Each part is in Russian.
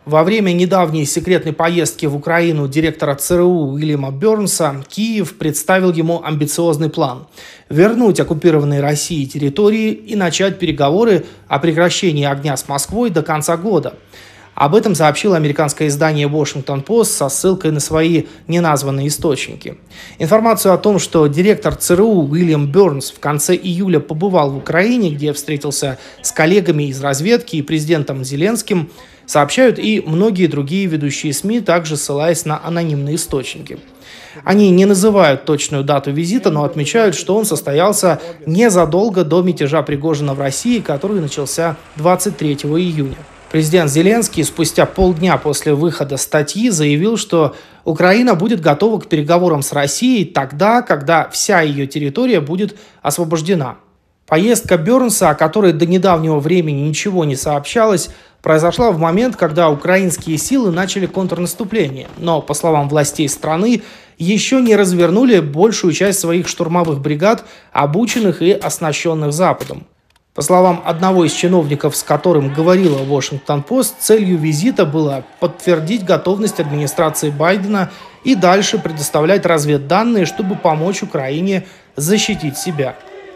Во время недавней секретной поездки в Украину директора ЦРУ Уильяма Бернса Киев представил ему амбициозный план – вернуть оккупированные Россией территории и начать переговоры о прекращении огня с Москвой до конца года. Об этом сообщило американское издание «Вашингтон-Пост» со ссылкой на свои неназванные источники. Информацию о том, что директор ЦРУ Уильям Бернс в конце июля побывал в Украине, где встретился с коллегами из разведки и президентом Зеленским, сообщают и многие другие ведущие СМИ, также ссылаясь на анонимные источники. Они не называют точную дату визита, но отмечают, что он состоялся незадолго до мятежа Пригожина в России, который начался 23 июня. Президент Зеленский спустя полдня после выхода статьи заявил, что Украина будет готова к переговорам с Россией тогда, когда вся ее территория будет освобождена. Поездка Бернса, о которой до недавнего времени ничего не сообщалось, произошла в момент, когда украинские силы начали контрнаступление, но, по словам властей страны, еще не развернули большую часть своих штурмовых бригад, обученных и оснащенных Западом. По словам одного из чиновников, с которым говорила «Вашингтон-Пост», целью визита было подтвердить готовность администрации Байдена и дальше предоставлять разведданные, чтобы помочь Украине защитить себя.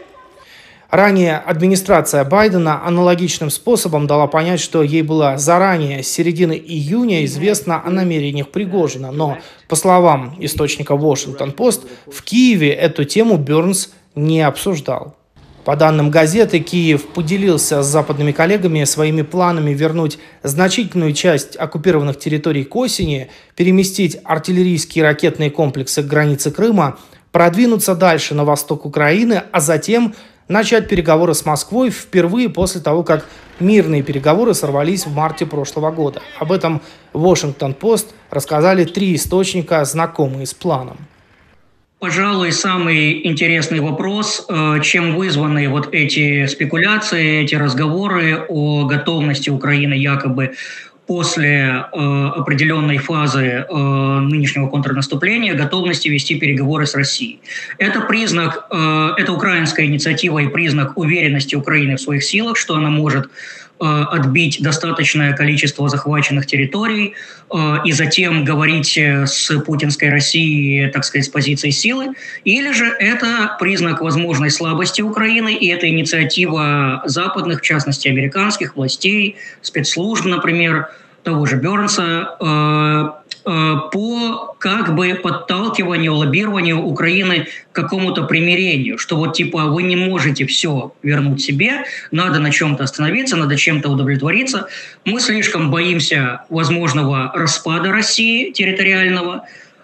Ранее администрация Байдена аналогичным способом дала понять, что ей было заранее, с середины июня, известно о намерениях Пригожина. Но, по словам источника «Вашингтон-Пост», в Киеве эту тему Бернс не обсуждал. По данным газеты, Киев поделился с западными коллегами своими планами вернуть значительную часть оккупированных территорий к осени, переместить артиллерийские и ракетные комплексы к границе Крыма, продвинуться дальше на восток Украины, а затем начать переговоры с Москвой впервые после того, как мирные переговоры сорвались в марте прошлого года. Об этом «Вашингтон-Пост» рассказали 3 источника, знакомые с планом. Пожалуй, самый интересный вопрос, чем вызваны вот эти спекуляции, эти разговоры о готовности Украины якобы после определенной фазы нынешнего контрнаступления готовности вести переговоры с Россией. Это признак, это украинская инициатива и признак уверенности Украины в своих силах, что она может отбить достаточное количество захваченных территорий и затем говорить с путинской Россией, так сказать, с позиции силы, или же это признак возможной слабости Украины, и это инициатива западных, в частности, американских властей, спецслужб, например, того же Бернса, по как бы подталкиванию, лоббированию Украины к какому-то примирению, что вот типа вы не можете все вернуть себе, надо на чем-то остановиться, надо чем-то удовлетвориться. Мы слишком боимся возможного распада России территориального,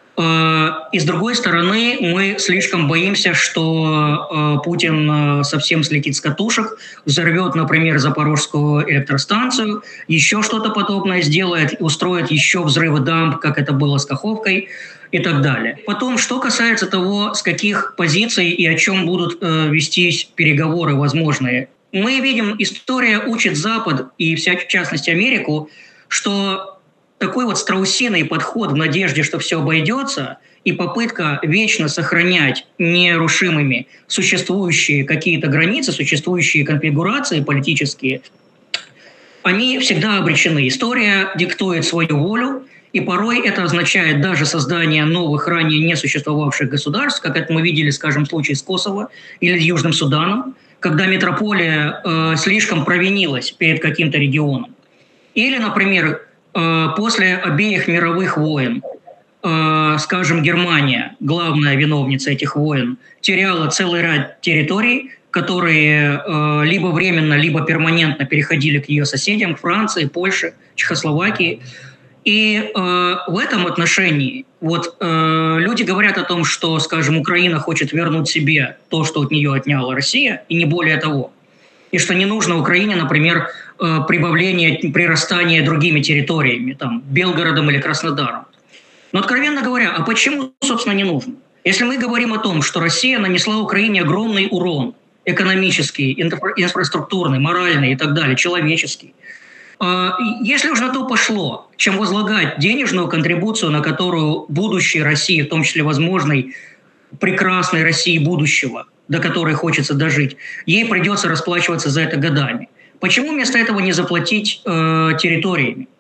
и с другой стороны мы слишком боимся, что Путин совсем слетит с катушек, взорвет, например, Запорожскую электростанцию, еще что-то подобное сделает, устроит еще взрывы дамб, как это было с Каховкой и так далее. Потом, что касается того, с каких позиций и о чем будут вестись переговоры возможные, мы видим, история учит Запад и, в частности, Америку, что такой вот страусиный подход в надежде, что все обойдется, и попытка вечно сохранять нерушимыми существующие какие-то границы, существующие конфигурации политические, они всегда обречены. История диктует свою волю, и порой это означает даже создание новых, ранее не существовавших государств, как это мы видели, скажем, в случае с Косово или с Южным Суданом, когда метрополия слишком провинилась перед каким-то регионом. Или, например, после обеих мировых войн, скажем, Германия, главная виновница этих войн, теряла целый ряд территорий, которые либо временно, либо перманентно переходили к ее соседям, к Франции, Польше, Чехословакии. И в этом отношении вот люди говорят о том, что, скажем, Украина хочет вернуть себе то, что от нее отняла Россия, и не более того. И что не нужно Украине, например, прибавление, прирастание другими территориями, там, Белгородом или Краснодаром. Но, откровенно говоря, а почему, собственно, не нужно? Если мы говорим о том, что Россия нанесла Украине огромный урон экономический, инфраструктурный, моральный и так далее, человеческий, если уж на то пошло, чем возлагать денежную контрибуцию, на которую будущей России, в том числе возможной прекрасной России будущего, до которой хочется дожить, ей придется расплачиваться за это годами. Почему вместо этого не заплатить территориями?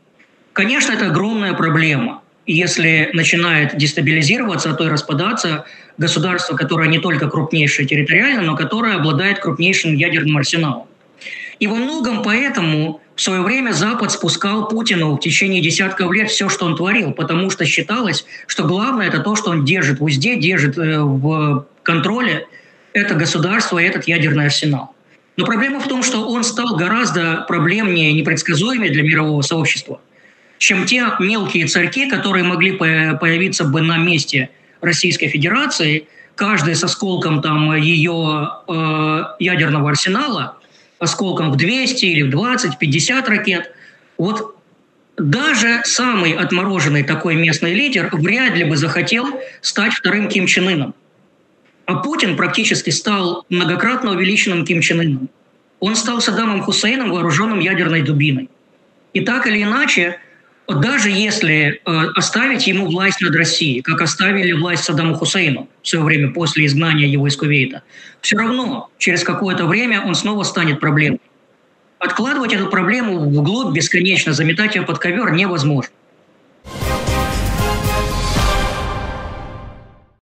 Конечно, это огромная проблема. Если начинает дестабилизироваться, а то и распадаться государство, которое не только крупнейшее территориально, но которое обладает крупнейшим ядерным арсеналом. И во многом поэтому в свое время Запад спускал Путину в течение десятков лет все, что он творил, потому что считалось, что главное это то, что он держит в узде, держит в контроле это государство и этот ядерный арсенал. Но проблема в том, что он стал гораздо проблемнее и непредсказуемее для мирового сообщества, чем те мелкие царьки, которые могли появиться бы на месте Российской Федерации, каждый с осколком там ее ядерного арсенала, осколком в 200 или в 20, 50 ракет. Вот даже самый отмороженный такой местный лидер вряд ли бы захотел стать вторым Ким Чен Ыном. А Путин практически стал многократно увеличенным Ким Чен Ыном. Он стал Саддамом Хусейном, вооруженным ядерной дубиной. И так или иначе, даже если оставить ему власть над Россией, как оставили власть Саддаму Хусейну в свое время после изгнания его из Кувейта, все равно через какое-то время он снова станет проблемой. Откладывать эту проблему вглубь бесконечно, заметать ее под ковер невозможно.